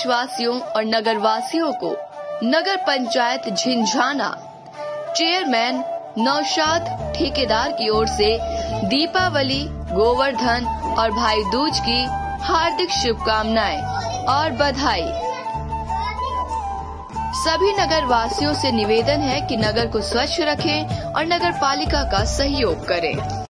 प्रदेशवासियों और नगर वासियों को नगर पंचायत झिंझाना चेयरमैन नौशाद ठेकेदार की ओर से दीपावली, गोवर्धन और भाई दूज की हार्दिक शुभकामनाएं और बधाई। सभी नगर वासियों से निवेदन है कि नगर को स्वच्छ रखें और नगर पालिका का सहयोग करें।